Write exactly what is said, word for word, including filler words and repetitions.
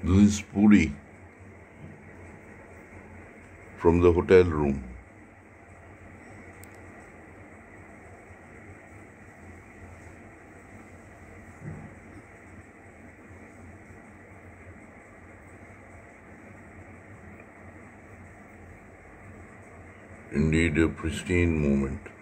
This is Puri from the hotel room. Indeed, a pristine moment.